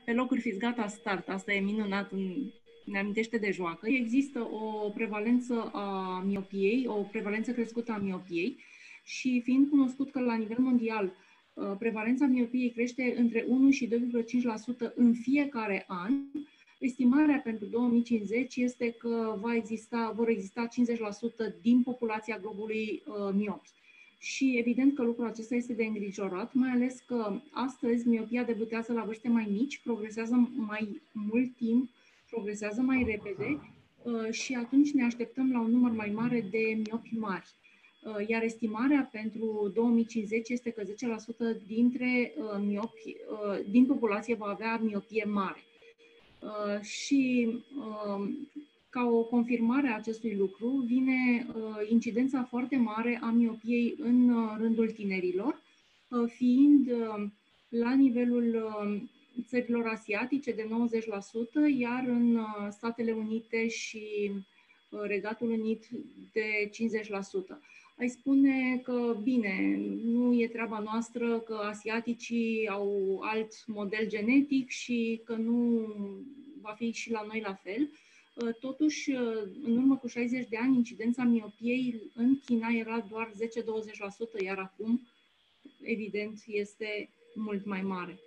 Pe locuri fiți gata, start. Asta e minunat, ne amintește de joacă. Există o prevalență a miopiei, o prevalență crescută a miopiei și fiind cunoscut că la nivel mondial prevalența miopiei crește între 1 și 2,5% în fiecare an, estimarea pentru 2050 este că vor exista 50% din populația globului miopi. Și evident că lucrul acesta este de îngrijorat, mai ales că astăzi miopia debutează la vârste mai mici, progresează mai mult timp, progresează mai repede și atunci ne așteptăm la un număr mai mare de miopi mari. Iar estimarea pentru 2050 este că 10% dintre miopi din populație va avea miopie mare. Și ca o confirmare a acestui lucru vine incidența foarte mare a miopiei în rândul tinerilor, fiind la nivelul țărilor asiatice de 90%, iar în Statele Unite și Regatul Unit de 50%. Ai spune că, bine, nu e treaba noastră, că asiaticii au alt model genetic și că nu va fi și la noi la fel. Totuși, în urmă cu 60 de ani, incidența miopiei în China era doar 10-20%, iar acum, evident, este mult mai mare.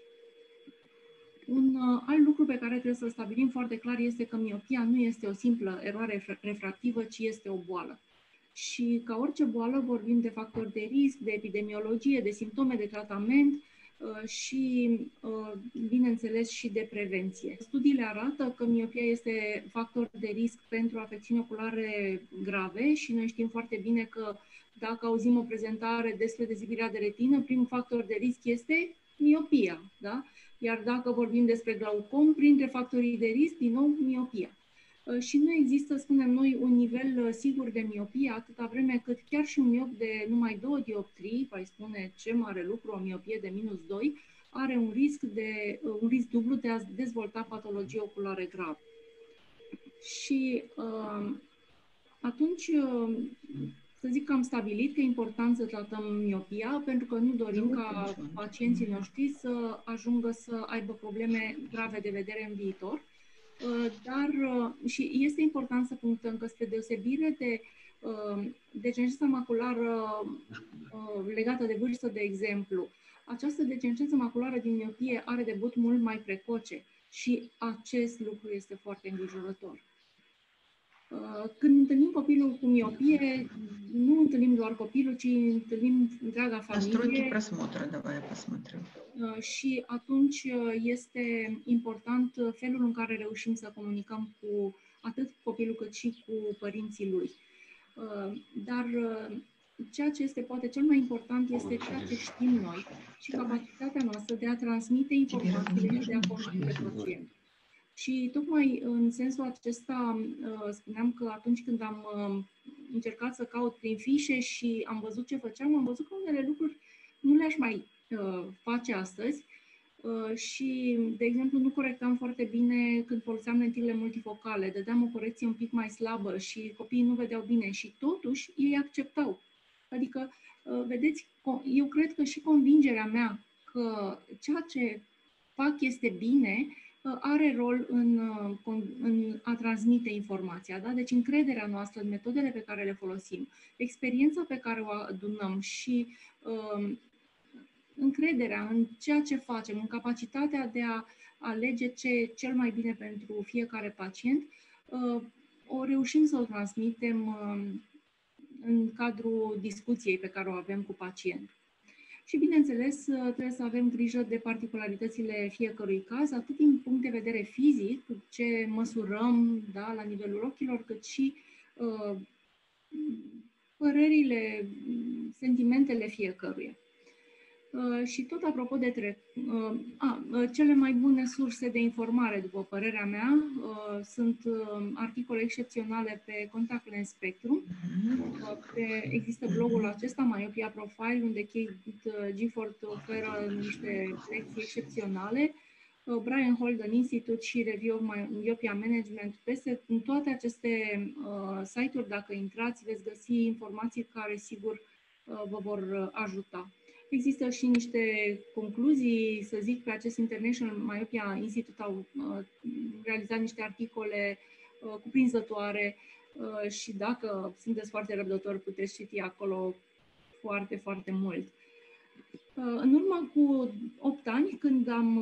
Un alt lucru pe care trebuie să-l stabilim foarte clar este că miopia nu este o simplă eroare refractivă, ci este o boală. Și ca orice boală vorbim de factori de risc, de epidemiologie, de simptome de tratament și, bineînțeles, și de prevenție. Studiile arată că miopia este factor de risc pentru afecțiuni oculare grave și noi știm foarte bine că dacă auzim o prezentare despre dezvirea de retină, primul factor de risc este miopia, da? Iar dacă vorbim despre glaucom, printre factorii de risc, din nou, miopia. Și nu există, spunem noi, un nivel sigur de miopie, atâta vreme cât chiar și un miop de numai 2 dioptrii, vai spune ce mare lucru, o miopie de -2, are un risc dublu de a dezvolta patologie oculară gravă. Și atunci, să zic că am stabilit că e important să tratăm miopia, pentru că nu dorim ca pacienții noștri să ajungă să aibă probleme grave de vedere în viitor. Dar și este important să punctăm că spre deosebire de degenerația maculară legată de vârstă, de exemplu, această degenerație maculară din miopie are debut mult mai precoce și acest lucru este foarte îngrijorător. Când întâlnim copilul cu miopie, nu întâlnim doar copilul, ci întâlnim întreaga familie. Și atunci este important felul în care reușim să comunicăm cu atât copilul cât și cu părinții lui. Dar ceea ce este poate cel mai important este ceea ce știm noi și capacitatea noastră de a transmite informațiile și de a convinge pacientul. Și tocmai în sensul acesta spuneam că atunci când am încercat să caut prin fișe și am văzut ce făceam, am văzut că unele lucruri nu le-aș mai face astăzi și, de exemplu, nu corectam foarte bine când foloseam lentilele multifocale, dădeam o corecție un pic mai slabă și copiii nu vedeau bine și totuși ei acceptau. Adică, vedeți, eu cred că și convingerea mea că ceea ce fac este bine, are rol în a transmite informația. Da? Deci încrederea noastră în metodele pe care le folosim, experiența pe care o adunăm și încrederea în ceea ce facem, în capacitatea de a alege ce e cel mai bine pentru fiecare pacient, o reușim să o transmitem în cadrul discuției pe care o avem cu pacientul. Și, bineînțeles, trebuie să avem grijă de particularitățile fiecărui caz, atât din punct de vedere fizic, ce măsurăm, da, la nivelul ochilor, cât și părerile, sentimentele fiecăruia. Și tot apropo de cele mai bune surse de informare, după părerea mea, sunt articole excepționale pe Contact Lens Spectrum. Există blogul acesta, Myopia Profile, unde Kate Gifford oferă niște lecții excepționale. Brian Holden Institute și Review of Myopia Management. În toate aceste site-uri, dacă intrați, veți găsi informații care, sigur, vă vor ajuta. Există și niște concluzii, să zic, pe acest International Myopia Institute au realizat niște articole cuprinzătoare și dacă sunteți foarte răbdători, puteți citi acolo foarte, foarte mult. În urmă cu 8 ani, când am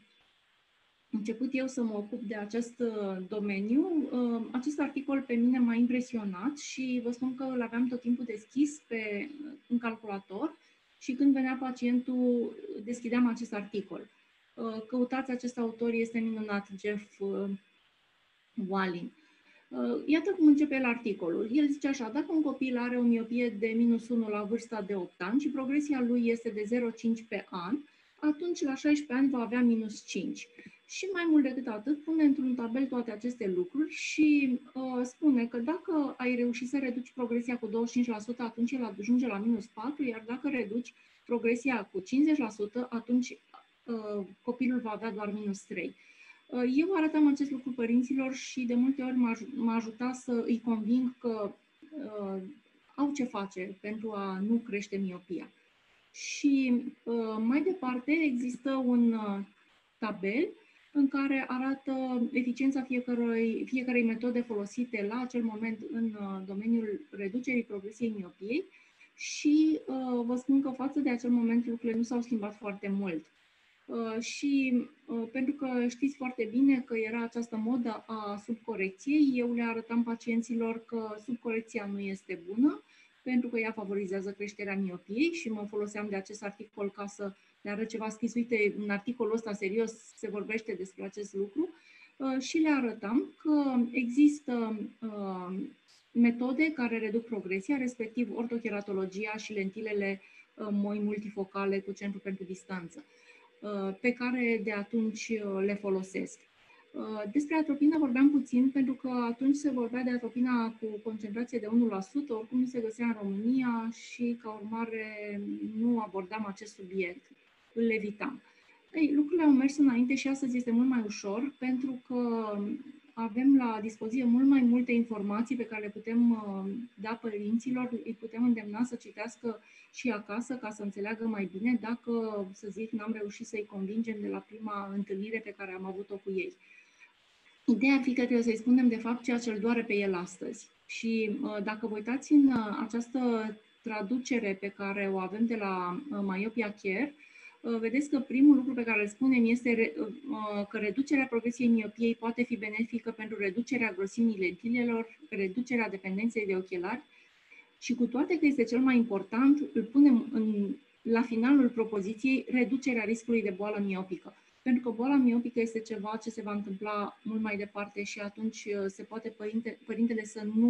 început eu să mă ocup de acest domeniu, acest articol pe mine m-a impresionat și vă spun că îl aveam tot timpul deschis în calculator și când venea pacientul, deschideam acest articol. Căutați acest autor, este minunat, Jeff Walling. Iată cum începe el articolul. El zice așa: dacă un copil are o miopie de -1 la vârsta de 8 ani și progresia lui este de 0,5 pe an, atunci la 16 ani va avea -5. Și mai mult decât atât, pune într-un tabel toate aceste lucruri și spune că dacă ai reușit să reduci progresia cu 25%, atunci el ajunge la -4, iar dacă reduci progresia cu 50%, atunci copilul va avea doar -3. Eu arătam acest lucru părinților și de multe ori m-a ajutat să îi conving că au ce face pentru a nu crește miopia. Și mai departe există un tabel în care arată eficiența fiecărei metode folosite la acel moment în domeniul reducerii progresiei miopiei și vă spun că față de acel moment lucrurile nu s-au schimbat foarte mult. Și pentru că știți foarte bine că era această modă a subcorecției, eu le arătam pacienților că subcorecția nu este bună, pentru că ea favorizează creșterea miopiei și mă foloseam de acest articol ca să le arăt ceva scris. Uite, în articolul ăsta serios se vorbește despre acest lucru și le arătam că există metode care reduc progresia, respectiv ortocheratologia și lentilele moi multifocale cu centru pentru distanță, pe care de atunci le folosesc. Despre atropină vorbeam puțin, pentru că atunci se vorbea de atropina cu concentrație de 1%, oricum nu se găsea în România și, ca urmare, nu abordam acest subiect, îl evitam. Ei, lucrurile au mers înainte și astăzi este mult mai ușor, pentru că avem la dispoziție mult mai multe informații pe care le putem da părinților, îi putem îndemna să citească și acasă ca să înțeleagă mai bine dacă, să zic, n-am reușit să-i convingem de la prima întâlnire pe care am avut-o cu ei. Ideea ar fi că trebuie să-i spunem de fapt ceea ce îl doare pe el astăzi. Și dacă vă uitați în această traducere pe care o avem de la Myopia Care, vedeți că primul lucru pe care îl spunem este că reducerea progresiei miopiei poate fi benefică pentru reducerea grosimii lentilelor, reducerea dependenței de ochelari și, cu toate că este cel mai important, îl punem la finalul propoziției reducerea riscului de boală miopică. Pentru că boala miopică este ceva ce se va întâmpla mult mai departe și atunci se poate părintele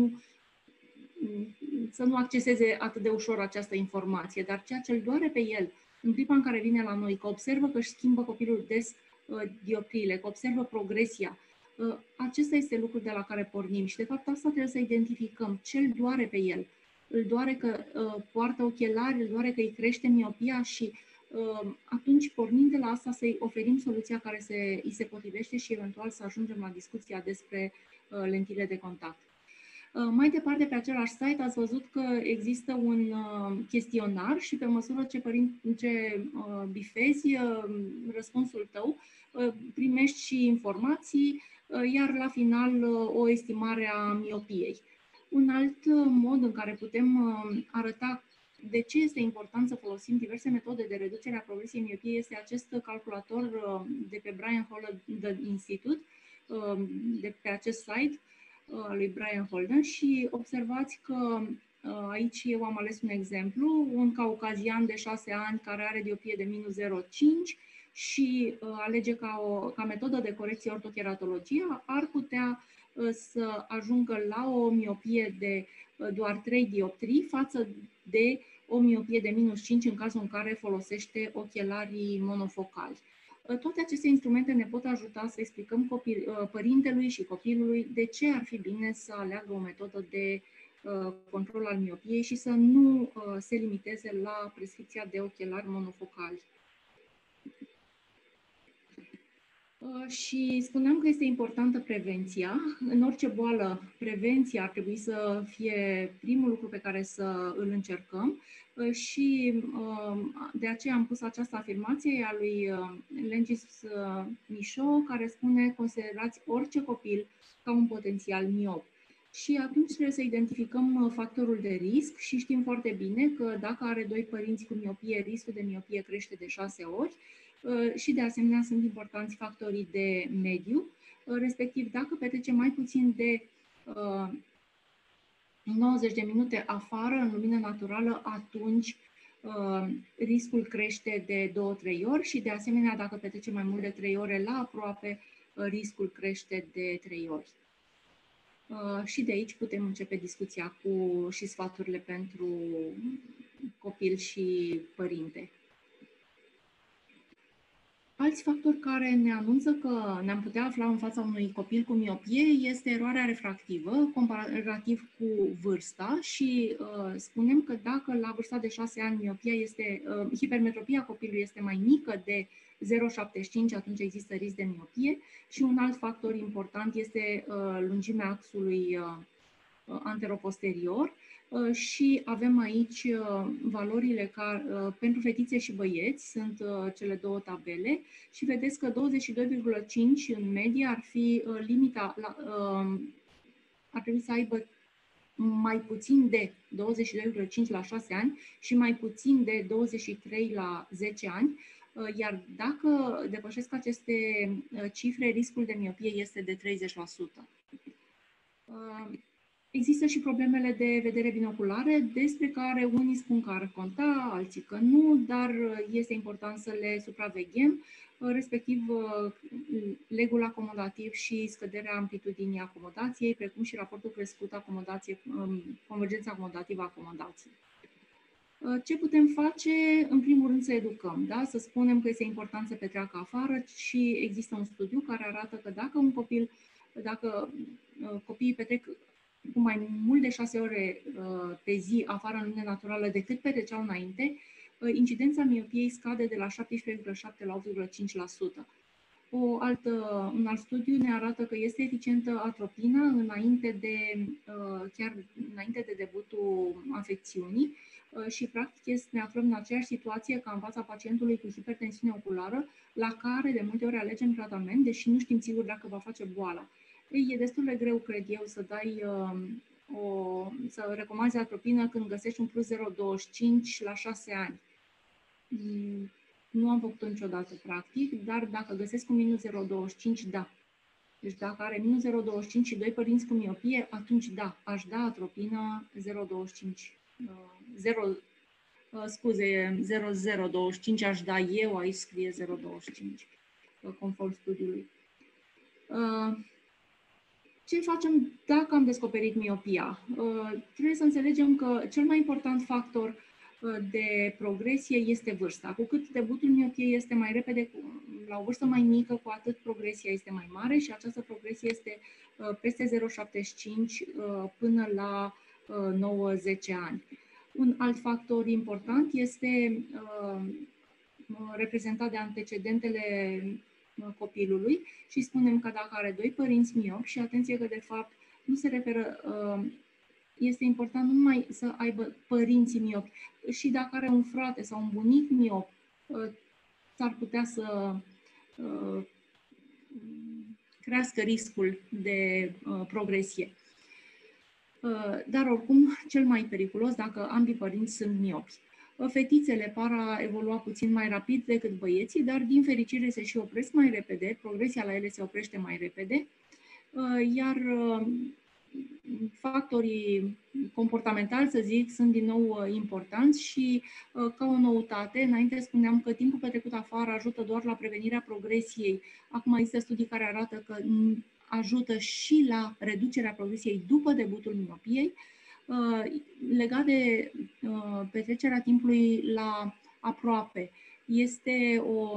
să nu acceseze atât de ușor această informație. Dar ceea ce îl doare pe el în clipa în care vine la noi, că observă că își schimbă copilul des dioptriile, că observă progresia, acesta este lucrul de la care pornim și de fapt asta trebuie să identificăm. Ce îl doare pe el? Îl doare că poartă ochelari, îl doare că îi crește miopia și atunci, pornind de la asta, să-i oferim soluția care îi se potrivește și eventual să ajungem la discuția despre lentile de contact. Mai departe, pe același site, ați văzut că există un chestionar și pe măsură ce bifezi răspunsul tău, primești și informații, iar la final o estimare a miopiei. Un alt mod în care putem arăta de ce este important să folosim diverse metode de reducere a progresiei miopiei este acest calculator de pe Brian Holden Institute, de pe acest site al lui Brian Holden, și observați că aici eu am ales un exemplu, un caucazian de 6 ani care are diopie de -0,5 și alege ca metodă de corecție ortocheratologia, ar putea să ajungă la o miopie de doar 3 dioptrii față de o miopie de -5 în cazul în care folosește ochelarii monofocali. Toate aceste instrumente ne pot ajuta să explicăm părintelui și copilului de ce ar fi bine să aleagă o metodă de control al miopiei și să nu se limiteze la prescripția de ochelari monofocali. Și spuneam că este importantă prevenția. În orice boală, prevenția ar trebui să fie primul lucru pe care să îl încercăm, Și de aceea am pus această afirmație a lui Lengis Michaud, care spune: considerați orice copil ca un potențial miop. Și atunci trebuie să identificăm factorul de risc și știm foarte bine că dacă are 2 părinți cu miopie, riscul de miopie crește de 6 ori și de asemenea sunt importanți factorii de mediu, respectiv dacă petrece mai puțin de 90 de minute afară, în lumină naturală, atunci riscul crește de 2-3 ori și de asemenea dacă petrece mai mult de 3 ore la aproape, riscul crește de 3 ori. Și de aici putem începe discuția și sfaturile pentru copil și părinte. Alți factori care ne anunță că ne-am putea afla în fața unui copil cu miopie este eroarea refractivă, comparativ cu vârsta și spunem că dacă la vârsta de 6 ani hipermetropia copilului este mai mică de 0,75, atunci există risc de miopie și un alt factor important este lungimea axului anteroposterior. Și avem aici valorile pentru fetițe și băieți, sunt cele două tabele și vedeți că 22,5 în medie ar fi limita, ar trebui să aibă mai puțin de 22,5 la 6 ani și mai puțin de 23 la 10 ani, iar dacă depășesc aceste cifre, riscul de miopie este de 30%. Există și problemele de vedere binoculare, despre care unii spun că ar conta, alții că nu, dar este important să le supraveghem, respectiv legul acomodativ și scăderea amplitudinii acomodației, precum și raportul crescut convergența acomodativă a acomodației. Ce putem face? În primul rând să educăm, da? Să spunem că este important să petreacă afară și există un studiu care arată că dacă copiii petrec cu mai mult de 6 ore pe zi afară în lumină naturală decât petreceau înainte, incidența miopiei scade de la 17,7 la 8,5%. Un alt studiu ne arată că este eficientă atropina chiar înainte de debutul afecțiunii și practic ne aflăm în aceeași situație ca în fața pacientului cu hipertensiune oculară, la care de multe ori alegem tratament, deși nu știm sigur dacă va face boala. E destul de greu, cred eu, să recomanzi atropină când găsești un plus 0,25 la 6 ani. Nu am făcut-o niciodată, practic, dar dacă găsesc un minus 0,25, da. Deci dacă are minus 0,25 și 2 părinți cu miopie, atunci da, aș da atropină 0,25. 0,025 aș da eu, aici scrie 0,25, conform studiului. Ce facem dacă am descoperit miopia? Trebuie să înțelegem că cel mai important factor de progresie este vârsta. Cu cât debutul miopiei este mai repede, la o vârstă mai mică, cu atât progresia este mai mare și această progresie este peste 0,75 până la 9-10 ani. Un alt factor important este reprezentat de antecedentele copilului și spunem că dacă are 2 părinți miopi, și atenție că de fapt nu se referă, este important nu numai să aibă părinții miopi, și dacă are un frate sau un bunic miop, s-ar putea să crească riscul de progresie. Dar oricum, cel mai periculos dacă ambii părinți sunt miopi. Fetițele par a evolua puțin mai rapid decât băieții, dar din fericire se și opresc mai repede, progresia la ele se oprește mai repede, iar factorii comportamentali, să zic, sunt din nou importanți și ca o noutate, înainte spuneam că timpul petrecut afară ajută doar la prevenirea progresiei. Acum există studii care arată că ajută și la reducerea progresiei după debutul miopiei. Legat de petrecerea timpului la aproape, este o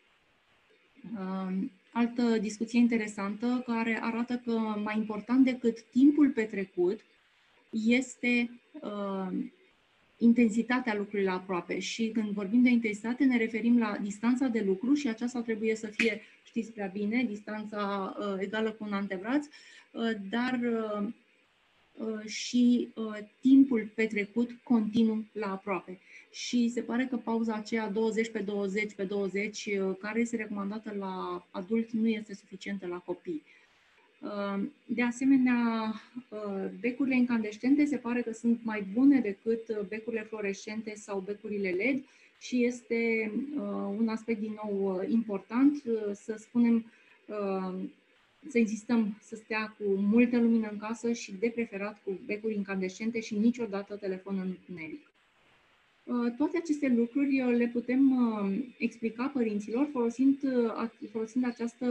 altă discuție interesantă care arată că mai important decât timpul petrecut este intensitatea lucrului la aproape. Și când vorbim de intensitate ne referim la distanța de lucru și aceasta trebuie să fie, știți prea bine, distanța egală cu un antebraț, dar și timpul petrecut continuu la aproape. Și se pare că pauza aceea 20 pe 20 pe 20, care este recomandată la adult, nu este suficientă la copii. De asemenea, becurile incandescente se pare că sunt mai bune decât becurile fluorescente sau becurile LED și este un aspect din nou important să spunem, să insistăm să stea cu multă lumină în casă și de preferat cu becuri incandescente și niciodată telefon în întuneric. Toate aceste lucruri le putem explica părinților folosind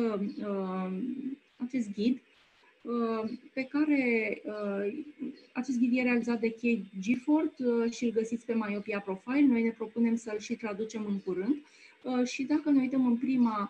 acest ghid pe care acest ghid e realizat de Kate Gifford și îl găsiți pe Myopia Profile. Noi ne propunem să-l și traducem în curând și dacă ne uităm în prima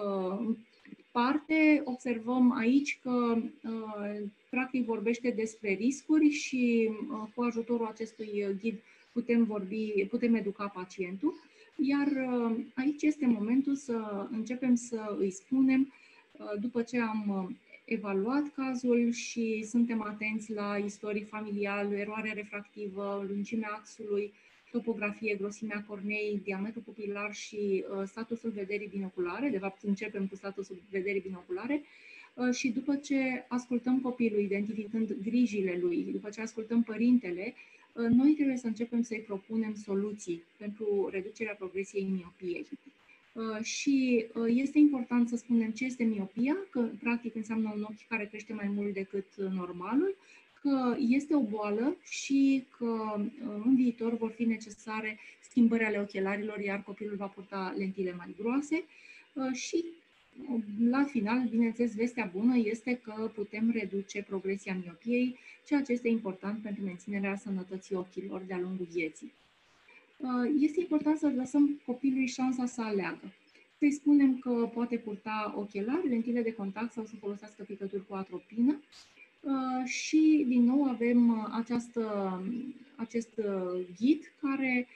parte, observăm aici că practic vorbește despre riscuri și cu ajutorul acestui ghid putem educa pacientul, iar aici este momentul să începem să îi spunem, după ce am evaluat cazul și suntem atenți la istorii familiale, eroare refractivă, lungimea axului, topografie, grosimea corneei, diametru pupilar și statusul vederii binoculare. De fapt, începem cu statusul vederii binoculare și după ce ascultăm copilul, identificând grijile lui, după ce ascultăm părintele, noi trebuie să începem să-i propunem soluții pentru reducerea progresiei miopiei. Și este important să spunem ce este miopia, că practic înseamnă un ochi care crește mai mult decât normalul, că este o boală și că în viitor vor fi necesare schimbări ale ochelarilor, iar copilul va purta lentile mai groase și la final, bineînțeles, vestea bună este că putem reduce progresia miopiei, ceea ce este important pentru menținerea sănătății ochilor de-a lungul vieții. Este important să lăsăm copilului șansa să aleagă. Să-i spunem că poate purta ochelari, lentile de contact sau să folosească picături cu atropină. Și, din nou, avem acest ghid care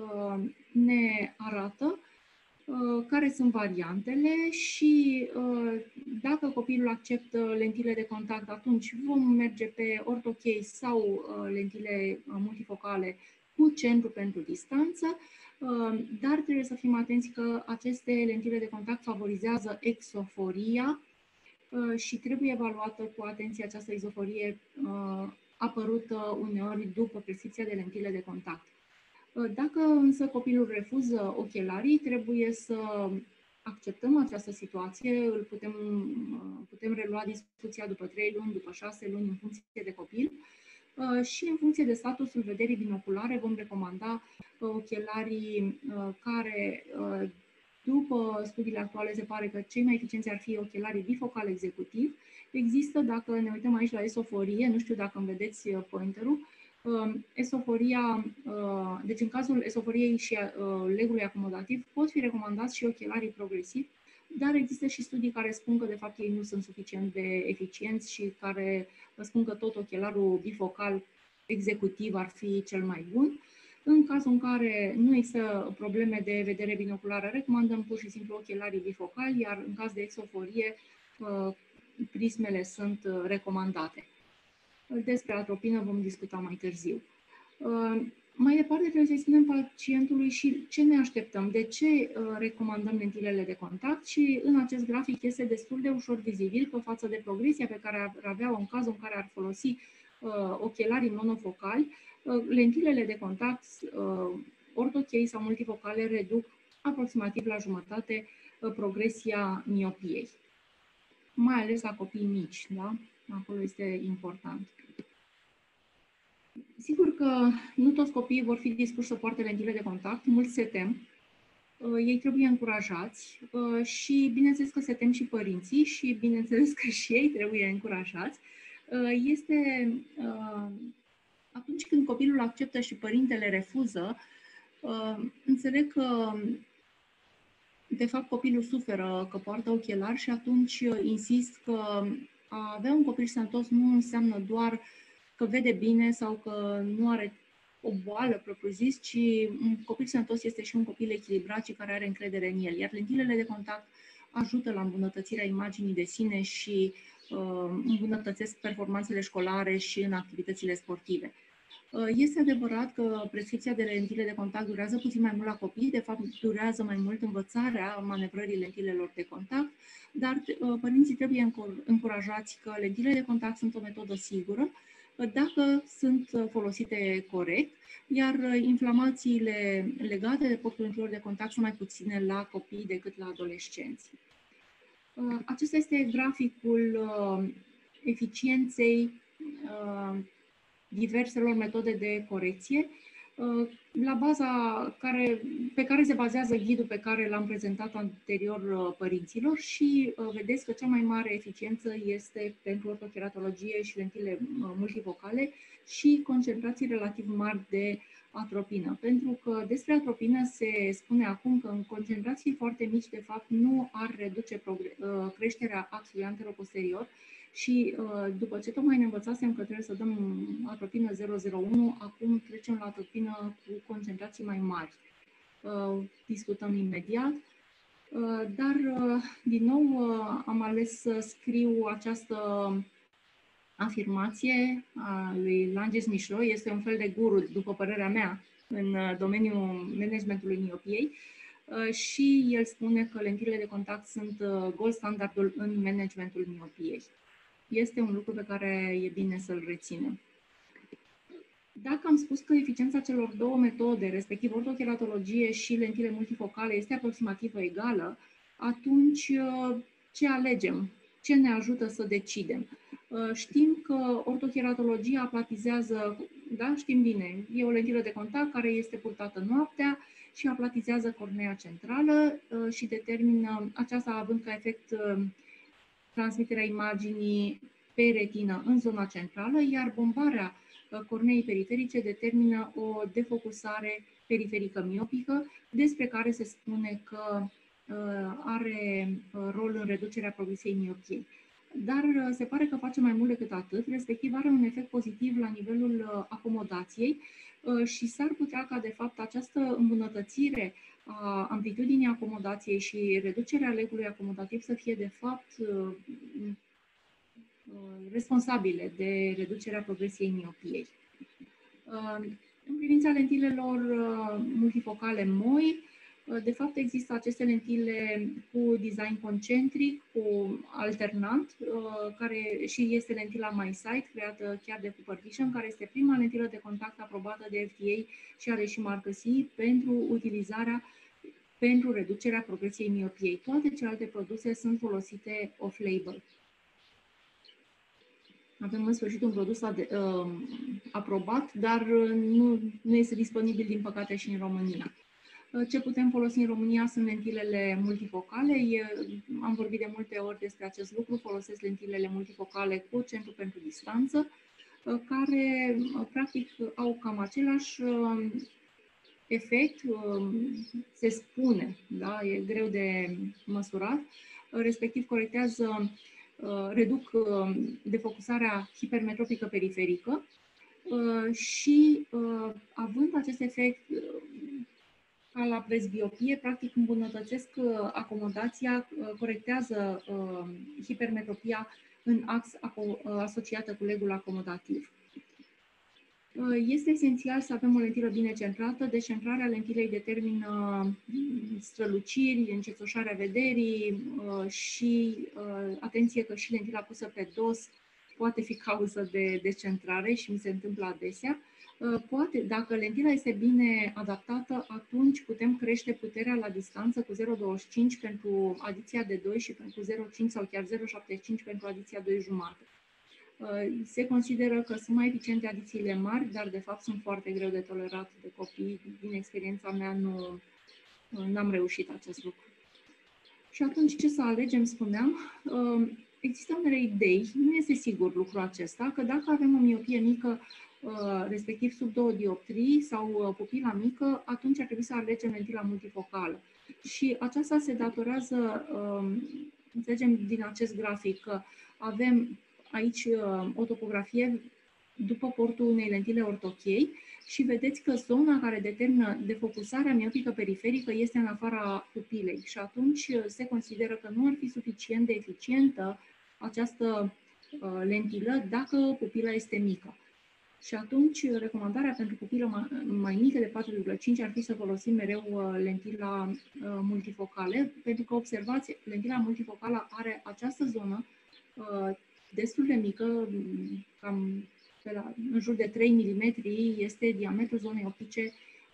ne arată care sunt variantele și dacă copilul acceptă lentile de contact, atunci vom merge pe ortocase sau lentile multifocale cu centru pentru distanță, dar trebuie să fim atenți că aceste lentile de contact favorizează exoforia și trebuie evaluată cu atenție această izoforie apărută uneori după prescripția de lentile de contact. Dacă însă copilul refuză ochelarii, trebuie să acceptăm această situație, putem relua discuția după 3 luni, după 6 luni, în funcție de copil și în funcție de statusul vederii binoculare vom recomanda ochelarii care, după studiile actuale, se pare că cei mai eficienți ar fi ochelarii bifocal executiv. Există, dacă ne uităm aici la esoforie, nu știu dacă îmi vedeți pointerul, esoforia, deci în cazul esoforiei și legului acomodativ pot fi recomandați și ochelarii progresivi, dar există și studii care spun că de fapt ei nu sunt suficient de eficienți și care spun că tot ochelarul bifocal executiv ar fi cel mai bun. În cazul în care nu există probleme de vedere binoculară, recomandăm pur și simplu ochelarii bifocali, iar în caz de exoforie, prismele sunt recomandate. Despre atropină vom discuta mai târziu. Mai departe, trebuie să-i spunem pacientului și ce ne așteptăm, de ce recomandăm lentilele de contact și în acest grafic este destul de ușor vizibil că față de progresia pe care ar avea-o în cazul în care ar folosi ochelarii monofocali, lentilele de contact orthochei sau multifocale reduc aproximativ la jumătate progresia miopiei, mai ales la copii mici, da? Acolo este important. Sigur că nu toți copiii vor fi dispuși să poarte lentile de contact, mulți se tem, ei trebuie încurajați și bineînțeles că se tem și părinții și bineînțeles că și ei trebuie încurajați. Este atunci când copilul acceptă și părintele refuză, înțeleg că de fapt copilul suferă că poartă ochelari și atunci insist că a avea un copil sănătos nu înseamnă doar că vede bine sau că nu are o boală propriu-zis, ci un copil sănătos este și un copil echilibrat și care are încredere în el. Iar lentilele de contact ajută la îmbunătățirea imaginii de sine și îmbunătățesc performanțele școlare și în activitățile sportive. Este adevărat că prescripția de lentile de contact durează puțin mai mult la copii, de fapt durează mai mult învățarea manevrării lentilelor de contact, dar părinții trebuie încurajați că lentile de contact sunt o metodă sigură dacă sunt folosite corect, iar inflamațiile legate de portul lentilor de contact sunt mai puține la copii decât la adolescenți. Acesta este graficul eficienței diverselor metode de corecție, la baza pe care se bazează ghidul pe care l-am prezentat anterior părinților și vedeți că cea mai mare eficiență este pentru ortocheratologie și lentile multifocale și concentrații relativ mari de atropină. Pentru că despre atropină se spune acum că în concentrații foarte mici, de fapt, nu ar reduce creșterea axului anteroposterior, și după ce tocmai ne învățasem că trebuie să dăm atropină 0,01, acum trecem la atropină cu concentrații mai mari. Discutăm imediat, dar din nou am ales să scriu această afirmație a lui Langes Michaud, este un fel de guru, după părerea mea, în domeniul managementului miopiei, și el spune că lentilele de contact sunt gold standardul în managementul miopiei. Este un lucru pe care e bine să-l reținem. Dacă am spus că eficiența celor două metode, respectiv ortocheratologie și lentile multifocale, este aproximativ egală, atunci ce alegem? Ce ne ajută să decidem? Știm că ortocheratologia aplatizează, da, știm bine, e o lentilă de contact care este purtată noaptea și aplatizează cornea centrală și determină, aceasta având ca efect transmiterea imaginii pe retină în zona centrală, iar bombarea corneei periferice determină o defocusare periferică miopică, despre care se spune că are rol în reducerea progresiei miopiei. Dar se pare că face mai mult decât atât, respectiv are un efect pozitiv la nivelul acomodației și s-ar putea ca, de fapt, această îmbunătățire a amplitudinii acomodației și reducerea legului acomodativ să fie, de fapt, responsabile de reducerea progresiei miopiei. În privința lentilelor multifocale MOI, de fapt există aceste lentile cu design concentric, cu alternant, care și este lentila MySight, creată chiar de Cooper Vision, care este prima lentilă de contact aprobată de FDA și are și marcă CE pentru utilizarea pentru reducerea progresiei miopiei. Toate celelalte produse sunt folosite off-label. Avem în sfârșit un produs aprobat, dar nu este disponibil, din păcate, și în România. Ce putem folosi în România sunt lentilele multifocale. Am vorbit de multe ori despre acest lucru. Folosesc lentilele multifocale cu centru pentru distanță, care, practic, au cam același efect, se spune, da? E greu de măsurat, respectiv corectează, reduc defocusarea hipermetropică periferică și, având acest efect ca la presbiopie, practic îmbunătățesc acomodația, corectează hipermetropia în ax asociată cu legul acomodativ. Este esențial să avem o lentilă bine centrată. Decentrarea lentilei determină străluciri, încețoșarea vederii și, atenție că și lentila pusă pe dos poate fi cauză de decentrare și mi se întâmplă adesea. Poate, dacă lentila este bine adaptată, atunci putem crește puterea la distanță cu 0,25 pentru adiția de 2 și cu 0,5 sau chiar 0,75 pentru adiția 2,5. Se consideră că sunt mai eficiente adițiile mari, dar de fapt sunt foarte greu de tolerat de copii. Din experiența mea n-am reușit acest lucru. Și atunci ce să alegem, spuneam, există unele idei, nu este sigur lucrul acesta, că dacă avem o miopie mică, respectiv sub 2 dioptrii sau pupila mică, atunci ar trebui să alegem lentila multifocală. Și aceasta se datorează, înțelegem din acest grafic, că avem aici o topografie după portul unei lentile ortochei, și vedeți că zona care determină defocusarea miopică periferică este în afara pupilei și atunci se consideră că nu ar fi suficient de eficientă această lentilă dacă pupila este mică. Și atunci, recomandarea pentru pupilă mai mică de 4,5 ar fi să folosim mereu lentila multifocale, pentru că, observați, lentila multifocală are această zonă destul de mică, cam în jur de 3 mm este diametrul zonei optice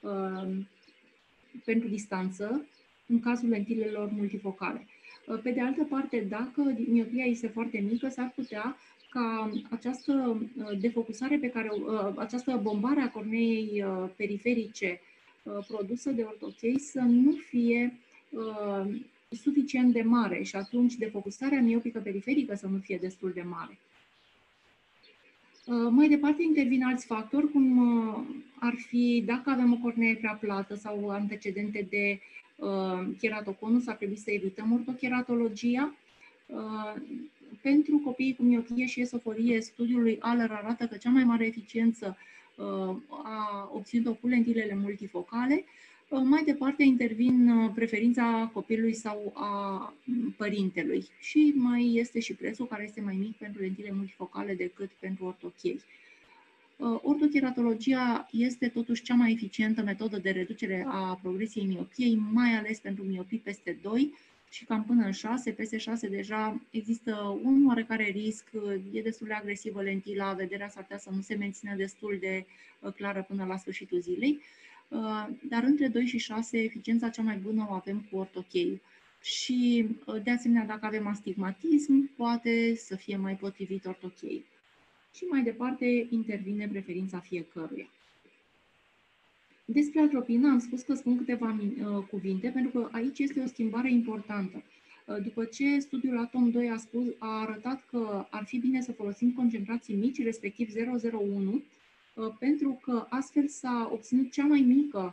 pentru distanță, în cazul lentilelor multifocale. Pe de altă parte, dacă miopia este foarte mică, s-ar putea ca această defocusare pe care, această bombare a corneei periferice produsă de ortochei să nu fie suficient de mare și atunci defocusarea miopică periferică să nu fie destul de mare. Mai departe intervin alți factori, cum ar fi dacă avem o cornee prea plată sau antecedente de cheratoconus, ar trebui să evităm ortocheratologia. Pentru copiii cu miopie și esoforie, studiul lui Aller arată că cea mai mare eficiență a obținut-o cu lentilele multifocale. Mai departe intervin preferința copilului sau a părintelui și mai este și prețul, care este mai mic pentru lentile multifocale decât pentru ortochei. Ortocheratologia este totuși cea mai eficientă metodă de reducere a progresiei miopiei, mai ales pentru miopii peste 2 și cam până în 6. Peste 6 deja există un oarecare risc, e destul de agresivă lentila, vederea s-ar putea să nu se mențină destul de clară până la sfârșitul zilei. Dar între 2 și 6, eficiența cea mai bună o avem cu ortocheiul. Și, de asemenea, dacă avem astigmatism, poate să fie mai potrivit ortocheiul. Și mai departe intervine preferința fiecăruia. Despre atropină am spus că spun câteva cuvinte, pentru că aici este o schimbare importantă. După ce studiul ATOM-2 a arătat că ar fi bine să folosim concentrații mici, respectiv 0,01, pentru că astfel s-a obținut cel mai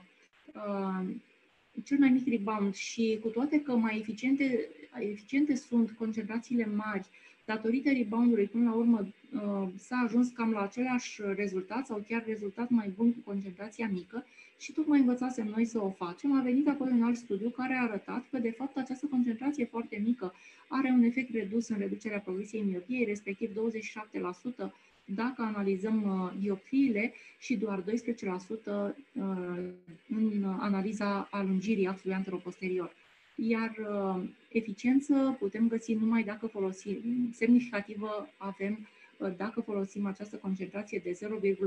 mic rebound și cu toate că mai eficiente sunt concentrațiile mari, datorită rebound-ului, până la urmă s-a ajuns cam la același rezultat sau chiar rezultat mai bun cu concentrația mică și tocmai învățasem noi să o facem. A venit apoi un alt studiu care a arătat că, de fapt, această concentrație foarte mică are un efect redus în reducerea progresiei miopiei, respectiv 27%, dacă analizăm dioptriile și doar 12% în analiza alungirii axului anteroposterior. Iar eficiență putem găsi numai dacă folosim, semnificativă avem dacă folosim această concentrație de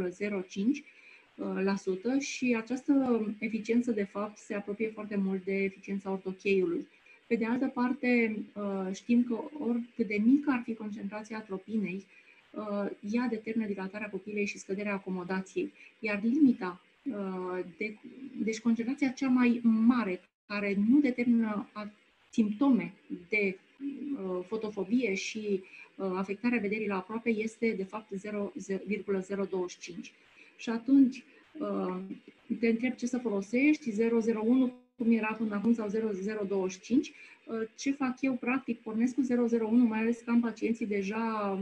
0,05% și această eficiență, de fapt, se apropie foarte mult de eficiența ortocheiului. Pe de altă parte, știm că oricât de mică ar fi concentrația atropinei, ea determină dilatarea pupilei și scăderea acomodației. Iar limita, deci concentrația cea mai mare, care nu determină simptome de fotofobie și afectarea vederii la aproape, este de fapt 0,025. Și atunci te întreb ce să folosești, 001 cum era până acum sau 0,025. Ce fac eu practic? Pornesc cu 001, mai ales că am pacienții deja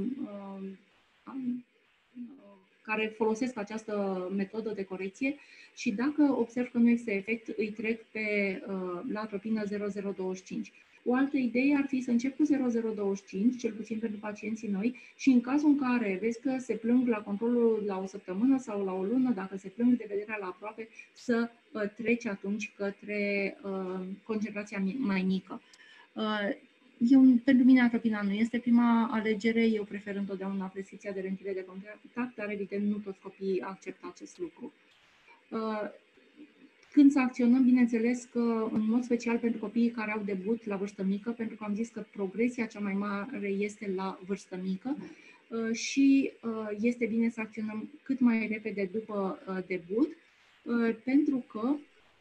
care folosesc această metodă de corecție și dacă observ că nu este efect, îi trec la atropină 0,025. O altă idee ar fi să încep cu 0,025, cel puțin pentru pacienții noi, și în cazul în care vezi că se plâng la controlul la o săptămână sau la o lună, dacă se plâng de vederea la aproape, să treci atunci către concentrația mai mică. Pentru mine atropina nu este prima alegere, eu prefer întotdeauna prescripția de lentile de contact, dar evident nu toți copiii acceptă acest lucru. Când să acționăm, bineînțeles că în mod special pentru copiii care au debut la vârstă mică, pentru că am zis că progresia cea mai mare este la vârstă mică și este bine să acționăm cât mai repede după debut, pentru că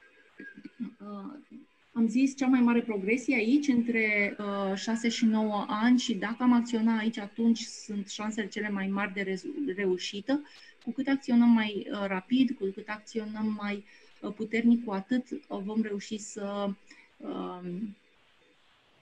am zis, cea mai mare progresie aici, între 6 și 9 ani și dacă am acționat aici, atunci sunt șansele cele mai mari de reușită. Cu cât acționăm mai rapid, cu cât acționăm mai puternic, cu atât vom reuși să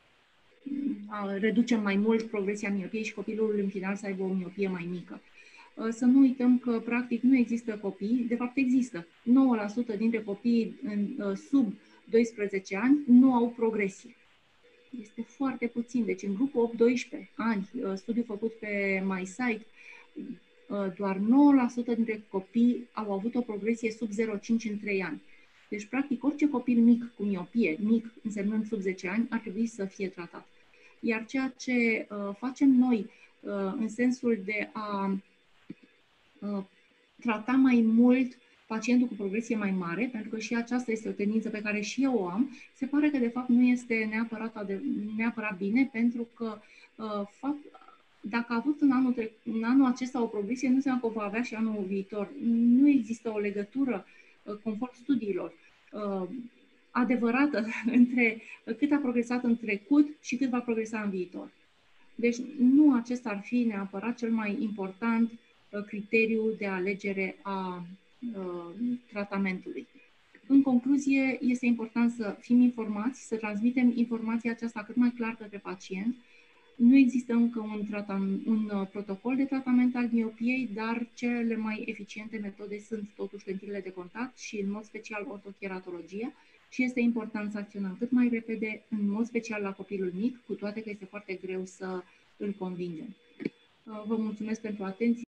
reducem mai mult progresia miopiei și copilul în final să aibă o miopie mai mică. Să nu uităm că, practic, nu există copii, de fapt există. 9% dintre copiii sub 12 ani nu au progresie. Este foarte puțin. Deci, în grupul 8-12 ani, studiu făcut pe MySite, doar 9% dintre copii au avut o progresie sub 0,5 în 3 ani. Deci, practic, orice copil mic cu miopie, mic însemnând sub 10 ani, ar trebui să fie tratat. Iar ceea ce facem noi în sensul de a trata mai mult pacientul cu progresie mai mare, pentru că și aceasta este o tendință pe care și eu o am, se pare că de fapt nu este neapărat bine, pentru că dacă a avut în anul acesta o progresie, nu înseamnă că o va avea și anul viitor. Nu există o legătură, conform studiilor, adevărată între cât a progresat în trecut și cât va progresa în viitor. Deci nu acesta ar fi neapărat cel mai important criteriu de alegere a tratamentului. În concluzie, este important să fim informați, să transmitem informația aceasta cât mai clar către pacient. Nu există încă un protocol de tratament al miopiei, dar cele mai eficiente metode sunt totuși lentilele de contact și în mod special ortocheratologia și este important să acționăm cât mai repede, în mod special la copilul mic, cu toate că este foarte greu să îl convingem. Vă mulțumesc pentru atenție.